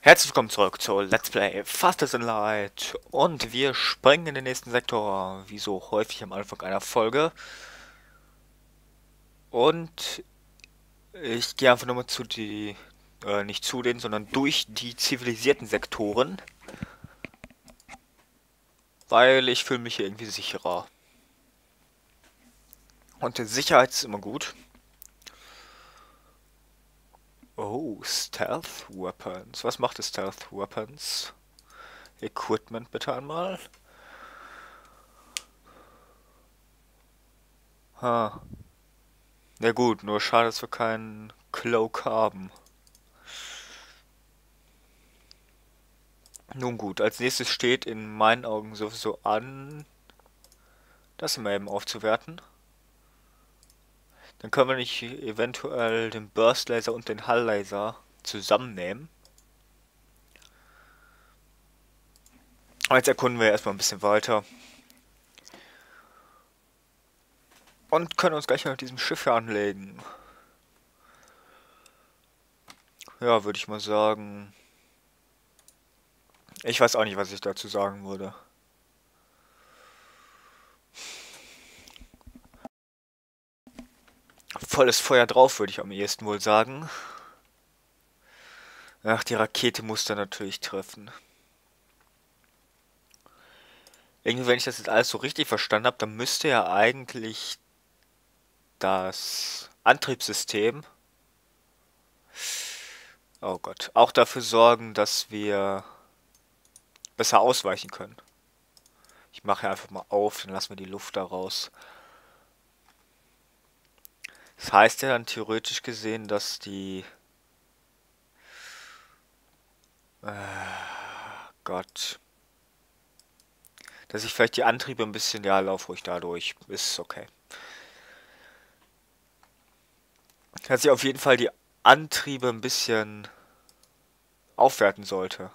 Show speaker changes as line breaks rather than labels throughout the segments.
Herzlich willkommen zurück zu Let's Play Faster Than Light und wir springen in den nächsten Sektor, wie so häufig am Anfang einer Folge. Und ich gehe einfach nochmal nicht zu denen, sondern durch die zivilisierten Sektoren, weil ich fühle mich hier irgendwie sicherer. Und die Sicherheit ist immer gut. Oh, Stealth Weapons. Was macht es Stealth Weapons? Equipment bitte einmal. Ha. Na gut, nur schade, dass wir keinen Cloak haben. Nun gut, als nächstes steht in meinen Augen sowieso an, das immer eben aufzuwerten. Dann können wir nicht eventuell den Burst Laser und den Hull Laser zusammennehmen. Aber jetzt erkunden wir erstmal ein bisschen weiter. Und können uns gleich mal mit diesem Schiff hier anlegen. Ja, würde ich mal sagen. Ich weiß auch nicht, was ich dazu sagen würde. Volles Feuer drauf, würde ich am ehesten wohl sagen. Ach, die Rakete muss da natürlich treffen. Irgendwie, wenn ich das jetzt alles so richtig verstanden habe, dann müsste ja eigentlich das Antriebssystem, oh Gott, auch dafür sorgen, dass wir besser ausweichen können. Ich mache hier einfach mal auf, dann lassen wir die Luft da raus. Das heißt ja dann theoretisch gesehen, dass Gott, dass ich vielleicht die Antriebe ein bisschen, ja, lauf ruhig dadurch, ist okay. Dass ich auf jeden Fall die Antriebe ein bisschen aufwerten sollte.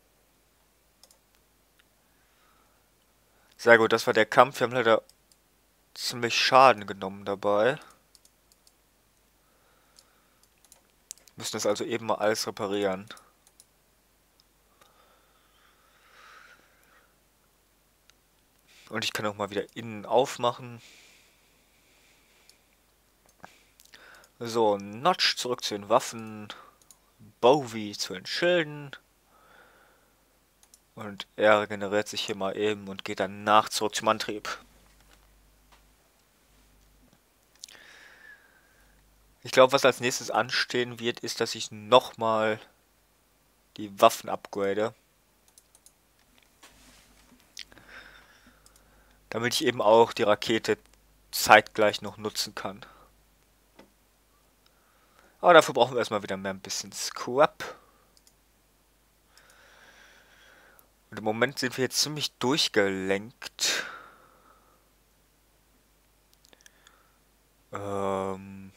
Sehr gut, das war der Kampf. Wir haben leider ziemlich Schaden genommen dabei. Müssen das also eben mal alles reparieren. Und ich kann auch mal wieder innen aufmachen. So, Notch zurück zu den Waffen. Bowie zu den Schilden. Und er regeneriert sich hier mal eben und geht danach zurück zum Antrieb. Ich glaube, was als nächstes anstehen wird, ist, dass ich nochmal die Waffen upgrade. Damit ich eben auch die Rakete zeitgleich noch nutzen kann. Aber dafür brauchen wir erstmal wieder mehr ein bisschen Scrap. Und im Moment sind wir jetzt ziemlich durchgelenkt. Ähm...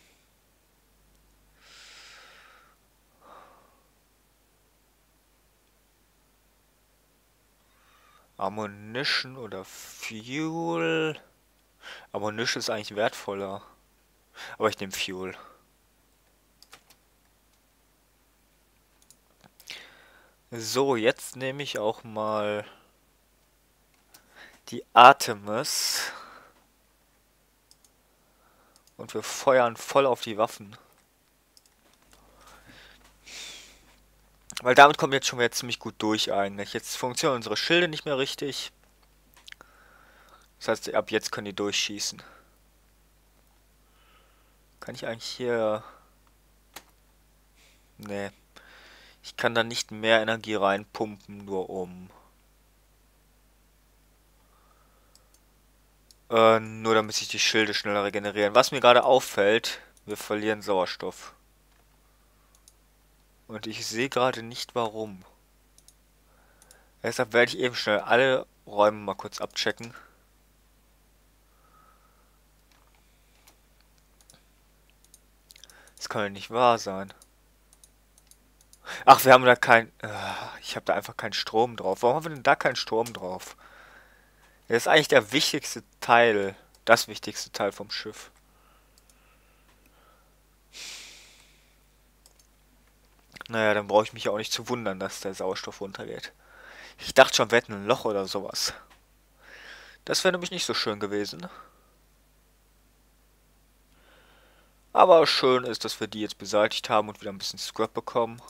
Ammunition oder Fuel. Ammunition ist eigentlich wertvoller. Aber ich nehme Fuel. So, jetzt nehme ich auch mal die Artemis. Und wir feuern voll auf die Waffen. Weil damit kommen wir jetzt schon wieder ziemlich gut durch eigentlich. Jetzt funktionieren unsere Schilde nicht mehr richtig. Das heißt, ab jetzt können die durchschießen. Kann ich eigentlich hier... Nee. Ich kann da nicht mehr Energie reinpumpen, nur um... nur damit sich die Schilde schneller regenerieren. Was mir gerade auffällt, wir verlieren Sauerstoff. Und ich sehe gerade nicht warum. Deshalb werde ich eben schnell alle Räume mal kurz abchecken. Das kann ja nicht wahr sein. Ach, wir haben da kein... ich habe da einfach keinen Strom drauf. Warum haben wir denn da keinen Strom drauf? Das ist eigentlich der wichtigste Teil. Das wichtigste Teil vom Schiff. Naja, dann brauche ich mich ja auch nicht zu wundern, dass der Sauerstoff runtergeht. Ich dachte schon, wir hätten ein Loch oder sowas. Das wäre nämlich nicht so schön gewesen. Aber schön ist, dass wir die jetzt beseitigt haben und wieder ein bisschen Scrap bekommen.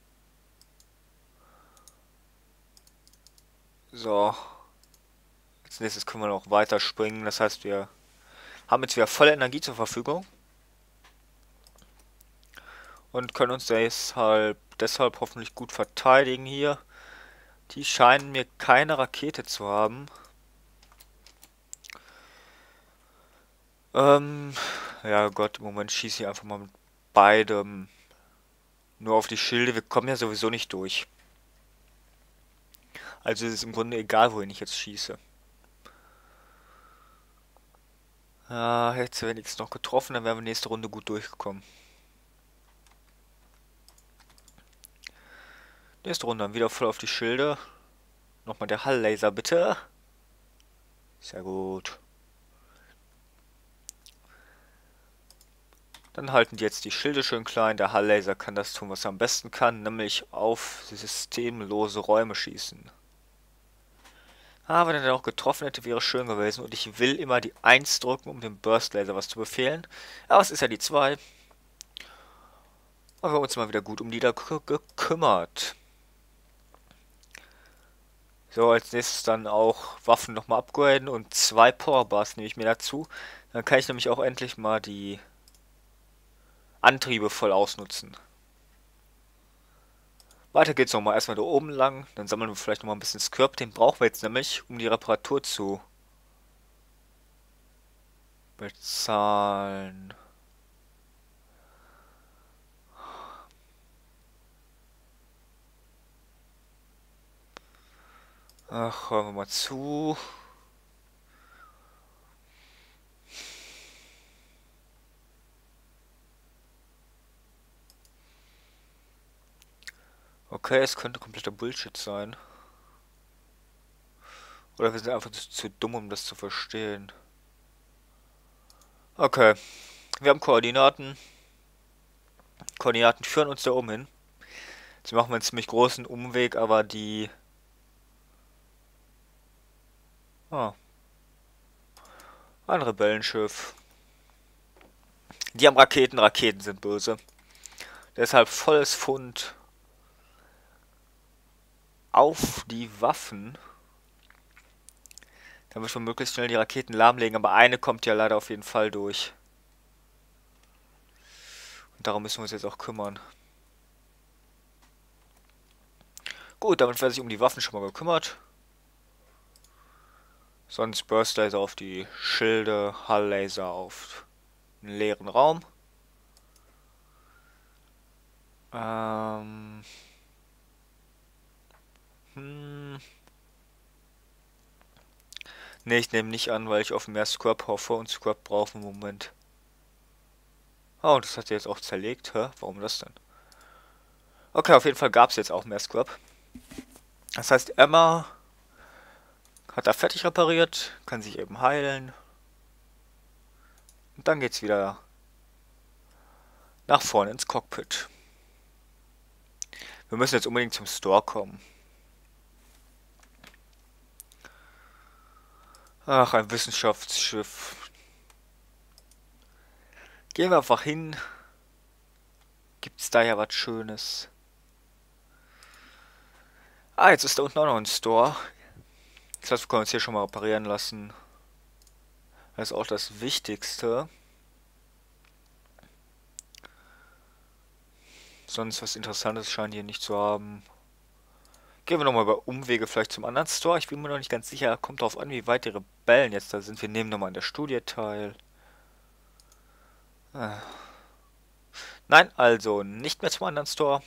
So. Als nächstes können wir noch weiter springen. Das heißt, wir haben jetzt wieder volle Energie zur Verfügung. Und können uns deshalb hoffentlich gut verteidigen hier. Die scheinen mir keine Rakete zu haben. Ja Gott, im Moment schieße ich einfach mal mit beidem nur auf die Schilde. Wir kommen ja sowieso nicht durch. Also ist es im Grunde egal, wohin ich jetzt schieße. Ja, hätte wenigstens noch getroffen, dann wären wir nächste Runde gut durchgekommen. Nächste Runde dann wieder voll auf die Schilde. Nochmal der Halllaser, bitte. Sehr gut. Dann halten die jetzt die Schilde schön klein. Der Halllaser kann das tun, was er am besten kann, nämlich auf systemlose Räume schießen. Aber wenn er auch getroffen hätte, wäre schön gewesen. Und ich will immer die 1 drücken, um dem Burst Laser was zu befehlen. Aber es ist ja die 2. Und wir haben uns mal wieder gut um die da gekümmert. So, als nächstes dann auch Waffen nochmal upgraden und 2 Powerbars nehme ich mir dazu. Dann kann ich nämlich auch endlich mal die Antriebe voll ausnutzen. Weiter geht's nochmal erstmal da oben lang. Dann sammeln wir vielleicht nochmal ein bisschen Scrap. Den brauchen wir jetzt nämlich, um die Reparatur zu bezahlen. Ach, hören wir mal zu. Okay, es könnte kompletter Bullshit sein. Oder wir sind einfach zu dumm, um das zu verstehen. Okay, wir haben Koordinaten. Koordinaten führen uns da oben hin. Jetzt machen wir einen ziemlich großen Umweg, aber die... Ah, ein Rebellenschiff. Die haben Raketen, Raketen sind böse. Deshalb volles Pfund auf die Waffen. Damit wir möglichst schnell die Raketen lahmlegen, aber eine kommt ja leider auf jeden Fall durch. Und darum müssen wir uns jetzt auch kümmern. Gut, damit werde ich um die Waffen schon mal gekümmert. Sonst Burst Laser auf die Schilde, Hull Laser auf einen leeren Raum. Ne, ich nehme nicht an, weil ich auf mehr Scrap hoffe und Scrap brauchen im Moment. Oh, das hat er jetzt auch zerlegt. Hä? Warum das denn? Okay, auf jeden Fall gab es jetzt auch mehr Scrap. Das heißt, Emma hat er fertig repariert, kann sich eben heilen. Und dann geht's wieder nach vorne ins Cockpit. Wir müssen jetzt unbedingt zum Store kommen. Ach, ein Wissenschaftsschiff. Gehen wir einfach hin. Gibt's da ja was Schönes. Ah, jetzt ist da unten auch noch ein Store. Das heißt, wir können uns hier schon mal reparieren lassen. Das ist auch das Wichtigste. Sonst was Interessantes scheinen hier nicht zu haben. Gehen wir nochmal über Umwege vielleicht zum anderen Store. Ich bin mir noch nicht ganz sicher. Kommt darauf an, wie weit die Rebellen jetzt da sind. Wir nehmen nochmal an der Studie teil. Nein, also nicht mehr zum anderen Store.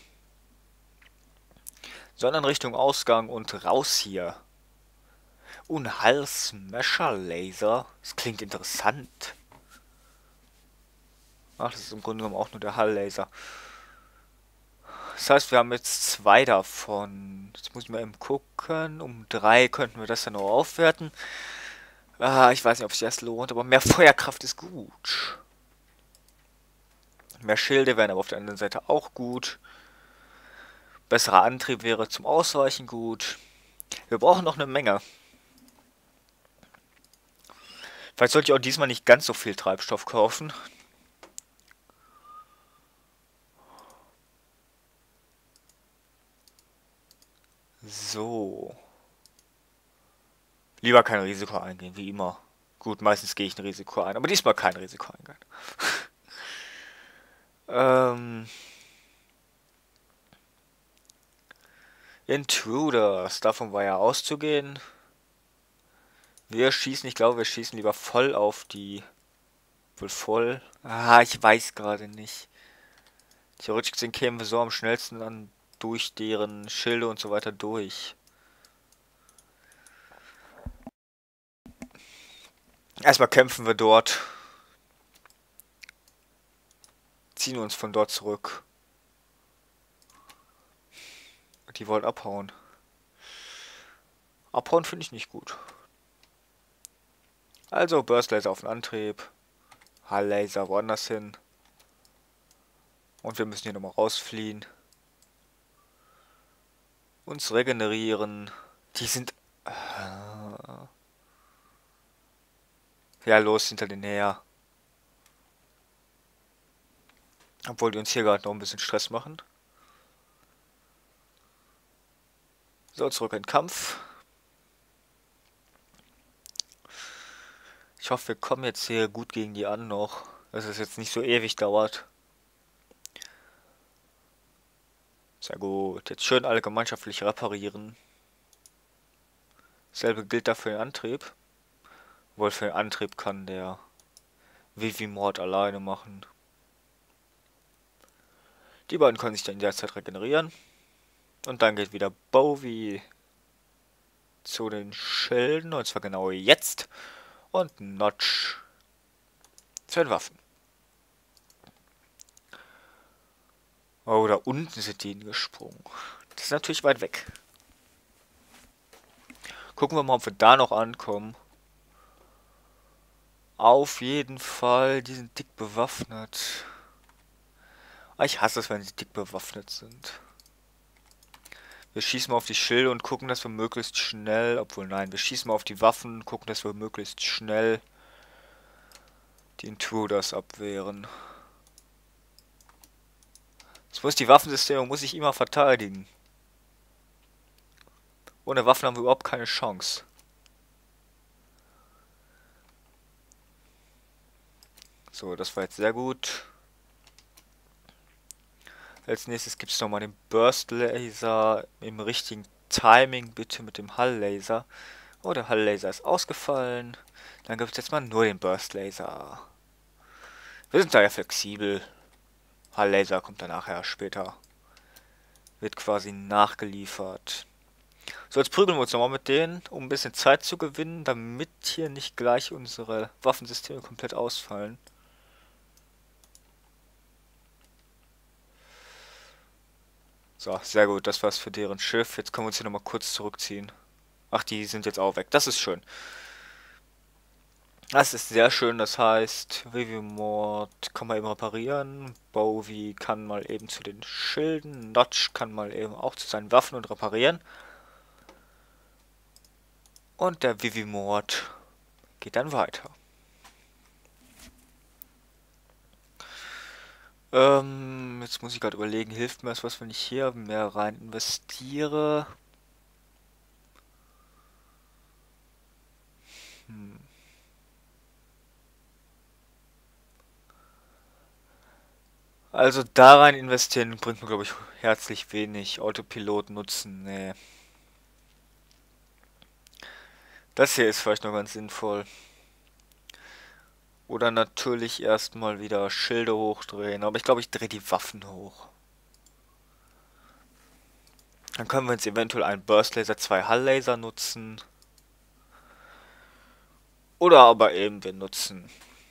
Sondern Richtung Ausgang und raus hier. Und Hull-Smasher-Laser. Das klingt interessant. Ach, das ist im Grunde genommen auch nur der Hull-Laser. Das heißt, wir haben jetzt 2 davon. Jetzt muss ich mal eben gucken. Um 3 könnten wir das dann noch aufwerten. Ah, ich weiß nicht, ob sich das lohnt, aber mehr Feuerkraft ist gut. Mehr Schilde wären aber auf der anderen Seite auch gut. Besserer Antrieb wäre zum Ausweichen gut. Wir brauchen noch eine Menge. Vielleicht sollte ich auch diesmal nicht ganz so viel Treibstoff kaufen. So. Lieber kein Risiko eingehen, wie immer. Gut, meistens gehe ich ein Risiko ein, aber diesmal kein Risiko eingehen. Intruders, davon war ja auszugehen. Wir schießen, ich glaube, wir schießen lieber voll auf die... Wohl voll? Ah, ich weiß gerade nicht. Theoretisch gesehen kämen wir so am schnellsten dann durch deren Schilde und so weiter durch. Erstmal kämpfen wir dort. Ziehen uns von dort zurück. Die wollen abhauen. Abhauen finde ich nicht gut. Also Burst Laser auf den Antrieb. Hull Laser woanders hin. Und wir müssen hier nochmal rausfliehen. Uns regenerieren. Die sind... Ja, los, hinter den her. Obwohl die uns hier gerade noch ein bisschen Stress machen. So, zurück in den Kampf. Ich hoffe, wir kommen jetzt hier gut gegen die an noch. Dass es jetzt nicht so ewig dauert. Sehr gut. Jetzt schön alle gemeinschaftlich reparieren. Dasselbe gilt da für den Antrieb. Wohl für den Antrieb kann der Vivimort alleine machen. Die beiden können sich dann derzeit regenerieren. Und dann geht wieder Bowie zu den Schilden. Und zwar genau jetzt. Und Notch zu den Waffen. Oh, da unten sind die hingesprungen. Das ist natürlich weit weg. Gucken wir mal, ob wir da noch ankommen. Auf jeden Fall, die sind dick bewaffnet. Ah, ich hasse es, wenn sie dick bewaffnet sind. Wir schießen mal auf die Schilde und gucken, dass wir möglichst schnell... Obwohl, nein, wir schießen mal auf die Waffen und gucken, dass wir möglichst schnell die Intruders abwehren. Das muss die Waffensysteme muss ich immer verteidigen. Ohne Waffen haben wir überhaupt keine Chance. So, das war jetzt sehr gut. Als nächstes gibt es nochmal den Burst Laser im richtigen Timing, bitte mit dem Hull Laser. Oh, der Hull Laser ist ausgefallen. Dann gibt es jetzt mal nur den Burst Laser. Wir sind da ja flexibel. Hull Laser kommt dann nachher später. Wird quasi nachgeliefert. So, jetzt prügeln wir uns nochmal mit denen, um ein bisschen Zeit zu gewinnen, damit hier nicht gleich unsere Waffensysteme komplett ausfallen. So, sehr gut, das war's für deren Schiff. Jetzt können wir uns hier nochmal kurz zurückziehen. Ach, die sind jetzt auch weg. Das ist schön. Das ist sehr schön, das heißt, Vivimort kann man eben reparieren. Bowie kann mal eben zu den Schilden. Notch kann mal eben auch zu seinen Waffen und reparieren. Und der Vivimort geht dann weiter. Jetzt muss ich gerade überlegen, hilft mir das was, wenn ich hier mehr rein investiere? Also da rein investieren bringt mir, glaube ich, herzlich wenig. Autopilot nutzen, nee. Das hier ist vielleicht noch ganz sinnvoll. Oder natürlich erstmal wieder Schilde hochdrehen. Aber ich glaube, ich drehe die Waffen hoch. Dann können wir jetzt eventuell einen Burst Laser, 2 Hull Laser nutzen. Oder aber eben wir nutzen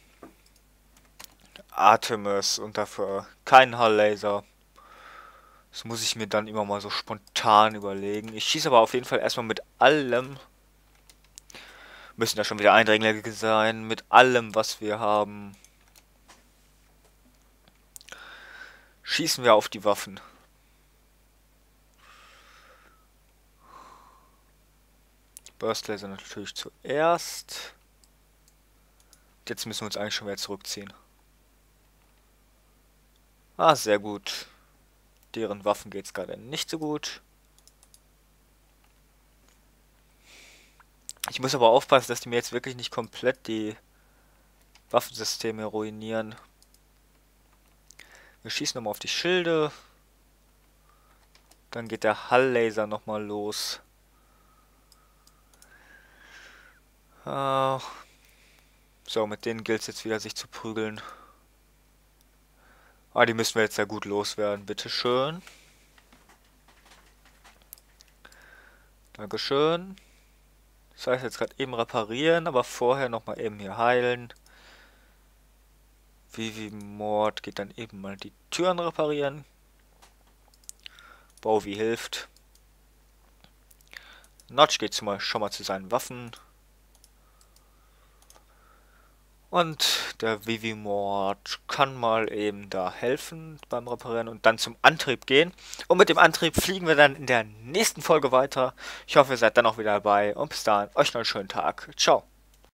Artemis und dafür keinen Hull Laser. Das muss ich mir dann immer mal so spontan überlegen. Ich schieße aber auf jeden Fall erstmal mit allem. Müssen da schon wieder Eindringlinge sein. Mit allem, was wir haben. Schießen wir auf die Waffen. Burst Laser natürlich zuerst. Jetzt müssen wir uns eigentlich schon wieder zurückziehen. Ah, sehr gut. Deren Waffen geht es gerade nicht so gut. Ich muss aber aufpassen, dass die mir jetzt wirklich nicht komplett die Waffensysteme ruinieren. Wir schießen nochmal auf die Schilde. Dann geht der Halllaser nochmal los. So, mit denen gilt es jetzt wieder, sich zu prügeln. Ah, die müssen wir jetzt ja gut loswerden. Bitteschön. Dankeschön. Das heißt jetzt gerade eben reparieren, aber vorher nochmal eben hier heilen. Vivi-Mord geht dann eben mal die Türen reparieren. Bowie hilft. Notch geht schon mal zu seinen Waffen. Und der Vivi-Mord kann mal eben da helfen beim Reparieren und dann zum Antrieb gehen. Und mit dem Antrieb fliegen wir dann in der nächsten Folge weiter. Ich hoffe, ihr seid dann auch wieder dabei. Und bis dahin, euch noch einen schönen Tag. Ciao.